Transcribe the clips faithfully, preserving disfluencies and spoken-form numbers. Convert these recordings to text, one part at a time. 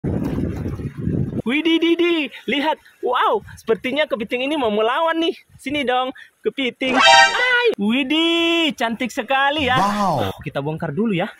Widih, didi, lihat. Wow, sepertinya kepiting ini mau melawan nih. Sini dong, kepiting. Ay, widih, cantik sekali ya. Wow. Oh, kita bongkar dulu ya.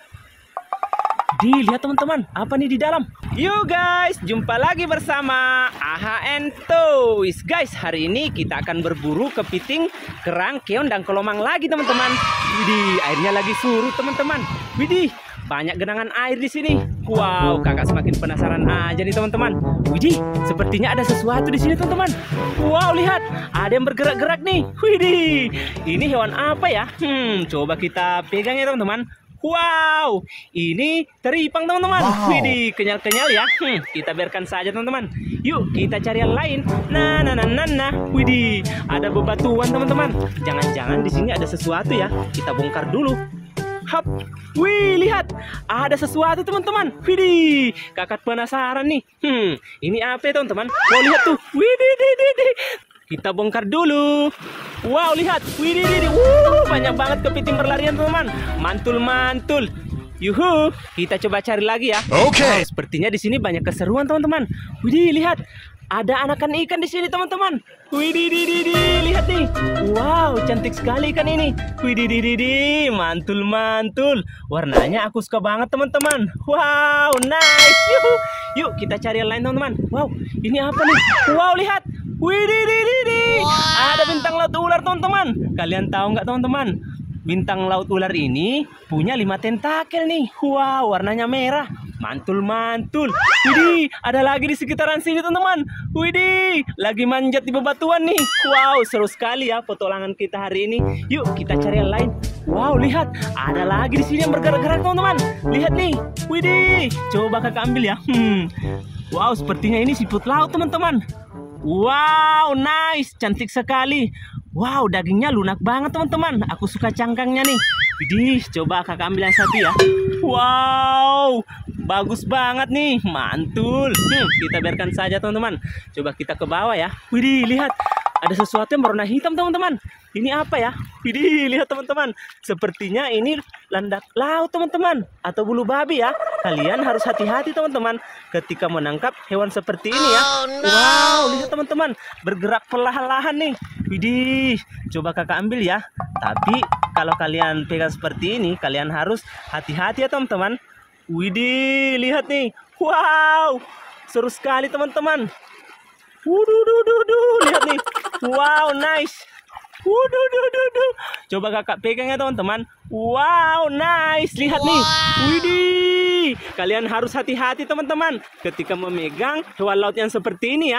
Di, lihat teman-teman, apa nih di dalam? Yuk guys, jumpa lagi bersama A H N Toys. Guys, hari ini kita akan berburu kepiting, kerang, keong, dan kelomang lagi teman-teman. Widih, airnya lagi surut teman-teman. Widih, banyak genangan air di sini. Wow, kakak semakin penasaran aja nih teman-teman. Widih, sepertinya ada sesuatu di sini teman-teman. Wow, lihat, ada yang bergerak-gerak nih. Widih, ini hewan apa ya? Hmm, coba kita pegang ya teman-teman. Wow, ini teripang teman-teman. Wow. Widih, kenyal-kenyal ya. Hmm, kita biarkan saja teman-teman. Yuk, kita cari yang lain. Nah, nah, nah, nah, nah. Widih, ada bebatuan teman-teman. Jangan-jangan di sini ada sesuatu ya. Kita bongkar dulu. Hap, wih, lihat, ada sesuatu teman-teman. Widih, kakak penasaran nih. Hmm, ini apa ya teman-teman? Wow, lihat tuh. Widih, di, di, di. Kita bongkar dulu. Wow, lihat. Widih, di, di. Wuh, banyak banget kepiting berlarian teman-teman. Mantul-mantul. Yuhu, kita coba cari lagi ya. Oke. Wow, sepertinya di sini banyak keseruan teman-teman. Widih, lihat. Ada anakan ikan di sini teman-teman. Widih, di, di, di. Lihat nih. Wow, cantik sekali ikan ini. Widih, di, di, di. Mantul, mantul. Warnanya aku suka banget teman-teman. Wow, nice. Yuhu. Yuk kita cari yang lain teman-teman. Wow, ini apa nih? Wow, lihat. Widih, di, di, di. Ada bintang laut ular teman-teman. Kalian tahu nggak teman-teman? Bintang laut ular ini punya lima tentakel nih. Wow, warnanya merah. Mantul-mantul. Widih, ada lagi di sekitaran sini teman-teman. Widih, lagi manjat di bebatuan nih. Wow, seru sekali ya petualangan kita hari ini. Yuk kita cari yang lain. Wow, lihat, ada lagi di sini yang bergerak-gerak teman-teman. Lihat nih. Widih, coba kakak ambil ya. Hmm. Wow, sepertinya ini siput laut teman-teman. Wow, nice, cantik sekali. Wow, dagingnya lunak banget teman-teman. Aku suka cangkangnya nih. Widih, coba kakak ambil yang satu ya. Wow, bagus banget nih, mantul. Hmm, kita biarkan saja teman-teman. Coba kita ke bawah ya. Widih, lihat, ada sesuatu yang berwarna hitam teman-teman. Ini apa ya? Widih, lihat teman-teman. Sepertinya ini landak laut teman-teman, atau bulu babi ya. Kalian harus hati-hati teman-teman ketika menangkap hewan seperti ini ya. Wow, lihat teman-teman, bergerak perlahan-lahan nih. Widih, coba kakak ambil ya. Tapi kalau kalian pegang seperti ini, kalian harus hati-hati ya teman-teman. Widih, lihat nih. Wow, seru sekali teman-teman. Wududududu, lihat nih. Wow, nice. Wududududu. Coba kakak pegang ya teman-teman. Wow, nice. Lihat nih. Widih. Kalian harus hati-hati teman-teman ketika memegang hewan laut yang seperti ini ya.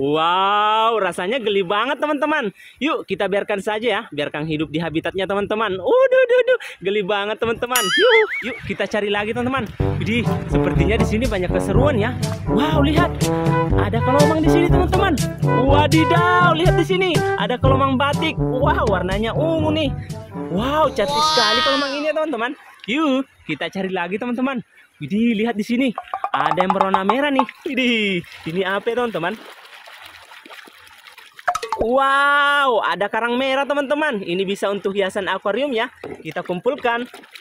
Wow, rasanya geli banget teman-teman. Yuk kita biarkan saja ya. Biarkan hidup di habitatnya teman-teman. Wudududu. Geli banget teman-teman. Yuk, yuk kita cari lagi teman-teman. Widih, sepertinya di sini banyak keseruan ya. Wow, lihat. Ada kelomang di sini teman-teman. Wadidaw, lihat di sini. Ada kelomang batik. Wow, warnanya ungu nih. Wow, cantik sekali kelomang ini ya teman-teman. Yuk, kita cari lagi teman-teman. Widih, lihat di sini. Ada yang berwarna merah nih. Widih, ini apa ya teman-teman? Wow, ada karang merah teman-teman. Ini bisa untuk hiasan akuarium ya. Kita kumpulkan.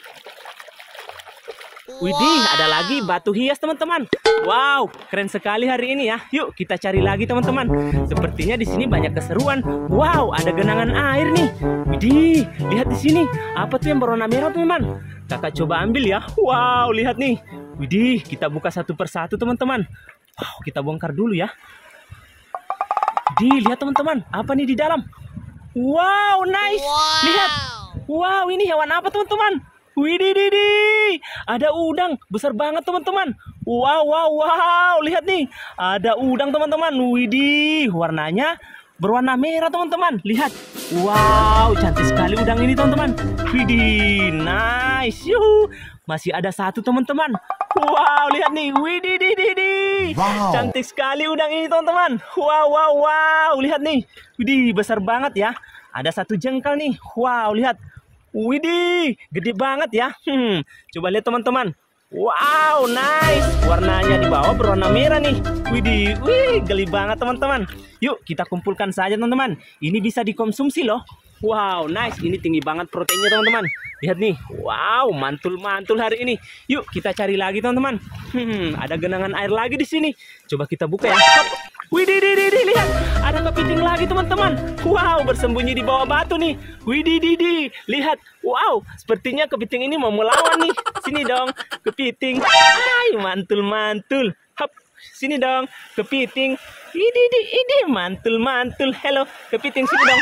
Widih, ada lagi batu hias teman-teman. Wow, keren sekali hari ini ya. Yuk kita cari lagi teman-teman. Sepertinya di sini banyak keseruan. Wow, ada genangan air nih. Widih, lihat di sini. Apa tuh yang berwarna merah teman-teman? Kakak coba ambil ya. Wow, lihat nih. Widih, kita buka satu persatu teman-teman. Wow, kita bongkar dulu ya. Widih, lihat teman-teman. Apa nih di dalam? Wow, nice. Lihat. Wow, ini hewan apa teman-teman? Widih, didi, ada udang besar banget teman-teman. Wow, wow, wow, lihat nih, ada udang teman-teman. Widih, warnanya berwarna merah teman-teman. Lihat, wow, cantik sekali udang ini teman-teman. Widih, nice, yuhu. Masih ada satu teman-teman. Wow, lihat nih, widih, didi, didi. Wow. Cantik sekali udang ini teman-teman. Wow, wow, wow, lihat nih, widih, besar banget ya. Ada satu jengkal nih. Wow, lihat. Widih, gede banget ya. Hmm, coba lihat teman-teman. Wow, nice. Warnanya di bawah berwarna merah nih. Widih, wih, geli banget teman-teman. Yuk kita kumpulkan saja teman-teman. Ini bisa dikonsumsi loh. Wow, nice. Ini tinggi banget proteinnya teman-teman. Lihat nih. Wow, mantul-mantul hari ini. Yuk kita cari lagi teman-teman. Hmm, ada genangan air lagi di sini. Coba kita buka ya. Widih, widih, widih, lihat. Ada kepiting lagi teman-teman. Wow, bersembunyi di bawah batu nih. Widih, widih, lihat. Wow, sepertinya kepiting ini mau melawan nih. Sini dong, kepiting. Ay, mantul-mantul. Hap, sini dong, kepiting. Widih, widih, widih, mantul-mantul. Hello, kepiting, sini dong.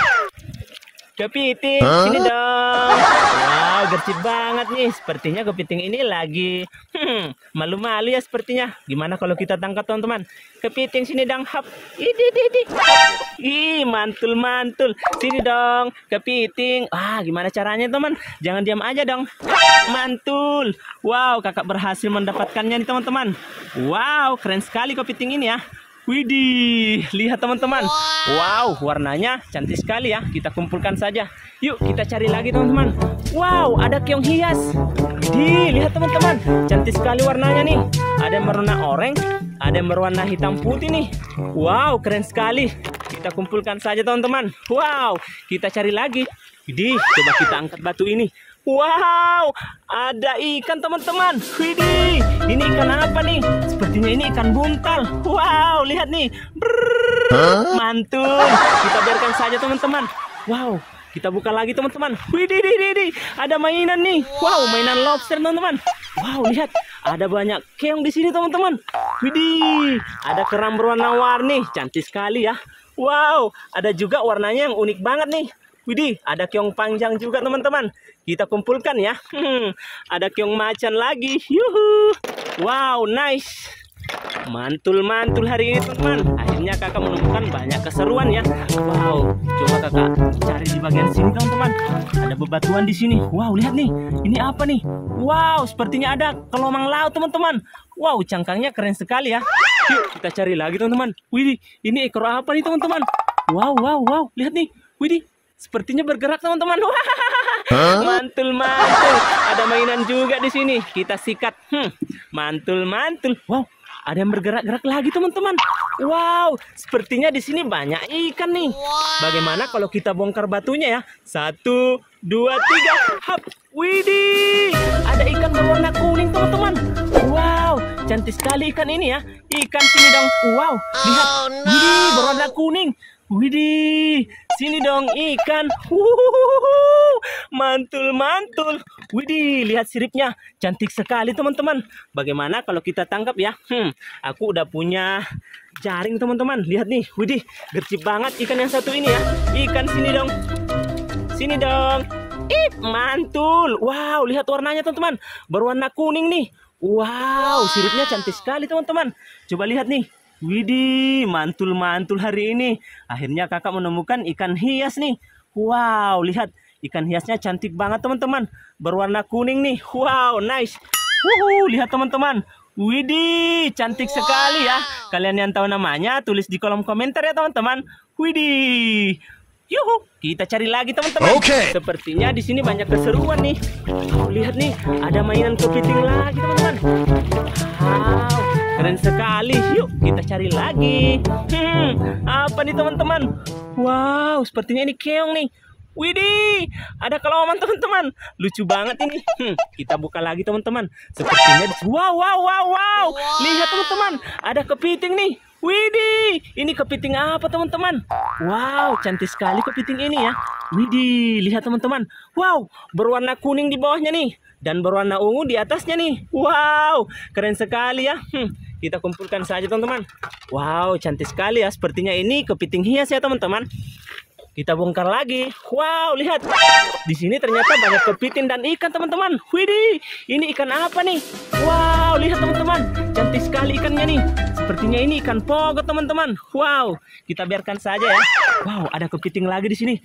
Kepiting, huh? Sini dong. Wow, gercep banget nih. Sepertinya kepiting ini lagi hmm, malu-malu ya sepertinya. Gimana kalau kita tangkap teman-teman? Kepiting sini dong. Hap. Idi, idi. Ih, mantul-mantul. Sini dong, kepiting. Ah, gimana caranya teman? Jangan diam aja dong. Hap, mantul. Wow, kakak berhasil mendapatkannya nih teman-teman. Wow, keren sekali kepiting ini ya. Widih, lihat teman-teman. Wow, warnanya cantik sekali ya. Kita kumpulkan saja. Yuk kita cari lagi teman-teman. Wow, ada keong hias. Widih, lihat teman-teman. Cantik sekali warnanya nih. Ada yang berwarna oranye, ada yang berwarna hitam putih nih. Wow, keren sekali. Kita kumpulkan saja teman-teman. Wow, kita cari lagi. Widih, coba kita angkat batu ini. Wow, ada ikan teman-teman. Widih, ini ikan apa nih? Sepertinya ini ikan buntal. Wow, lihat nih. Brrr, mantul. Kita biarkan saja teman-teman. Wow, kita buka lagi teman-teman. Widih, widih, widih, ada mainan nih. Wow, mainan lobster teman-teman. Wow, lihat, ada banyak keong di sini teman-teman. Widih, ada kerang berwarna-warni, cantik sekali ya. Wow, ada juga warnanya yang unik banget nih. Widih, ada keong panjang juga teman-teman. Kita kumpulkan ya. Hmm, ada keong macan lagi. Yuhu. Wow, nice. Mantul-mantul hari ini teman-teman. Akhirnya kakak menemukan banyak keseruan ya. Wow, coba kakak cari di bagian sini teman-teman. Ada bebatuan di sini. Wow, lihat nih. Ini apa nih? Wow, sepertinya ada kelomang laut teman-teman. Wow, cangkangnya keren sekali ya. Yuk kita cari lagi teman-teman. Widih, ini ekor apa nih teman-teman? Wow, wow, wow. Lihat nih. Widih. Sepertinya bergerak teman-teman. Huh? Mantul mantul. Ada mainan juga di sini. Kita sikat. Hmm. Mantul mantul. Wow, ada yang bergerak-gerak lagi teman-teman. Wow, sepertinya di sini banyak ikan nih. Bagaimana kalau kita bongkar batunya ya? Satu, dua, tiga. Hap. Widih, ada ikan berwarna kuning teman-teman. Wow, cantik sekali ikan ini ya. Ikan sini dong. Wow, lihat. Widih, berwarna kuning. Widih, sini dong ikan. Wuhuhuhu, mantul-mantul. Widih, lihat siripnya. Cantik sekali teman-teman. Bagaimana kalau kita tangkap ya? Hmm, aku udah punya jaring teman-teman. Lihat nih, widih, gercep banget ikan yang satu ini ya. Ikan sini dong. Sini dong. Ih, mantul. Wow, lihat warnanya teman-teman. Berwarna kuning nih. Wow, siripnya cantik sekali teman-teman. Coba lihat nih. Widih, mantul-mantul hari ini. Akhirnya kakak menemukan ikan hias nih. Wow, lihat. Ikan hiasnya cantik banget teman-teman. Berwarna kuning nih. Wow, nice. Wuhu, lihat teman-teman. Widih, cantik wow. sekali ya. Kalian yang tahu namanya, tulis di kolom komentar ya teman-teman. Widih. Yuhu, kita cari lagi teman-teman. Okay. Sepertinya di sini banyak keseruan nih. Oh, lihat nih, ada mainan kepiting lagi teman-teman. Wow, keren sekali. Yuk kita cari lagi. Hmm, apa nih teman-teman? Wow, sepertinya ini keong nih. Widih, ada kelomang teman-teman. Lucu banget ini. Hmm, kita buka lagi teman-teman. Sepertinya di... wow, wow, wow, wow. Lihat teman-teman, ada kepiting nih. Widih, ini kepiting apa teman-teman? Wow, cantik sekali kepiting ini ya. Widih, lihat teman-teman. Wow, berwarna kuning di bawahnya nih. Dan berwarna ungu di atasnya nih. Wow, keren sekali ya. Hmm, kita kumpulkan saja teman-teman. Wow, cantik sekali ya. Sepertinya ini kepiting hias ya teman-teman. Kita bongkar lagi. Wow, lihat. Di sini ternyata banyak kepiting dan ikan teman-teman. Widih, ini ikan apa nih? Wow, lihat teman-teman. Cantik sekali ikannya nih. Sepertinya ini ikan pogot teman-teman. Wow, kita biarkan saja ya. Wow, ada kepiting lagi di sini.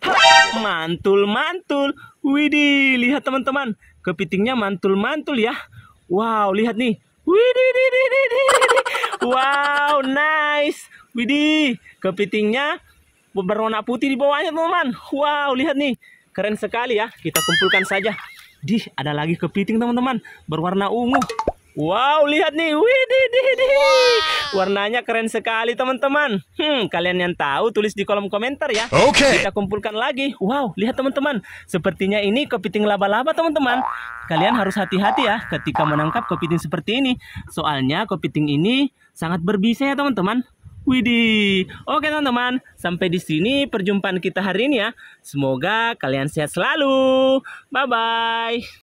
Mantul-mantul. Widih, lihat teman-teman. Kepitingnya mantul-mantul ya. Wow, lihat nih. Widih, widih, widih, widih. Wow, nice. Widih, kepitingnya berwarna putih di bawahnya teman-teman. Wow, lihat nih. Keren sekali ya. Kita kumpulkan saja. Dih, ada lagi kepiting teman-teman. Berwarna ungu. Wow, lihat nih. Widih, widih, widih. Warnanya keren sekali teman-teman. Hmm, kalian yang tahu tulis di kolom komentar ya. Oke. Kita kumpulkan lagi. Wow, lihat teman-teman. Sepertinya ini kepiting laba-laba teman-teman. Kalian harus hati-hati ya ketika menangkap kepiting seperti ini. Soalnya kepiting ini sangat berbisa ya teman-teman. Widih. Oke teman-teman, sampai di sini perjumpaan kita hari ini ya. Semoga kalian sehat selalu. Bye-bye.